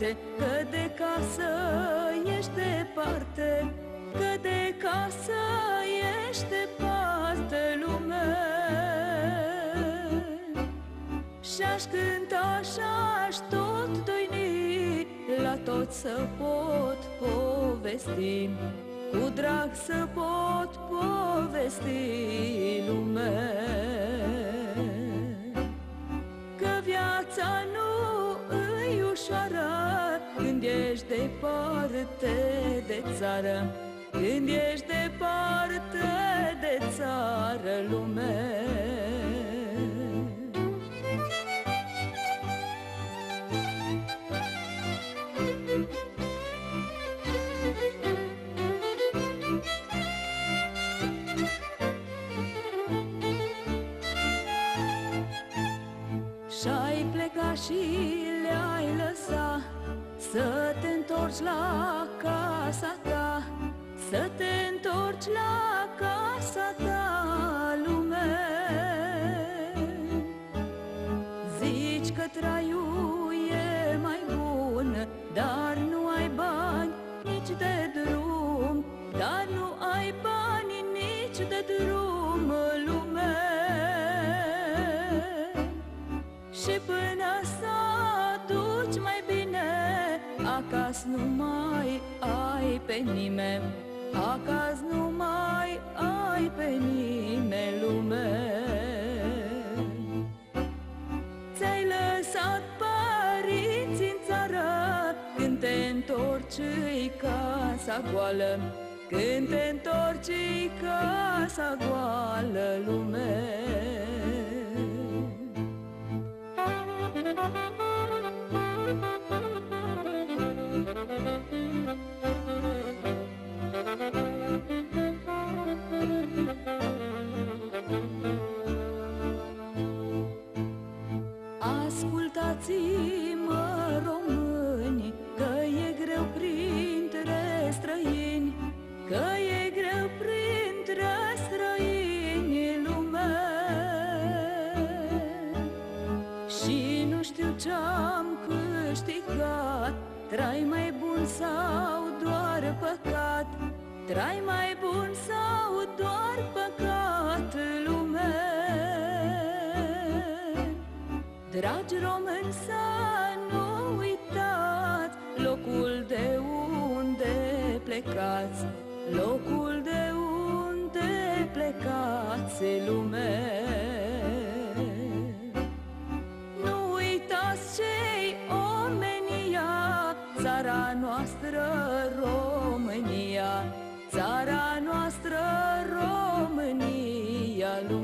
departe, că de casă ești departe, că de casă ești departe, lume. Și-aș cânta și-aș tot doini, la tot să pot povesti, cu drag să pot povesti, lume. Că viața nu îi ușoară când ești departe de țară, când ești departe de țară, lume. Și-ai plecat și le-ai lăsat să te întorci la casa ta, să te întorci la casa ta, lume. Zici că traiul e mai bun, dar nu ai bani nici de drum, dar nu ai bani nici de drum, lume. Și până să duci mai bine, acasă nu mai ai pe nimeni, acasă nu mai ai pe nimeni, lume. Ți-ai lăsat părinții în țară, când te întorci îi casa goală, când te întorci îi casa goală, lume. Ascultați-mă, români, că e greu printre străini, că e greu printre străini, lume. Și nu știu ce-am câștigat, trai mai bun sau doar păcat, trai mai bun sau doar păcat, lume. Dragi români, să nu uitați locul de unde plecați, locul de unde plecați, lume. Nu uitați ce-i omenia, țara noastră România, țara noastră România, lume.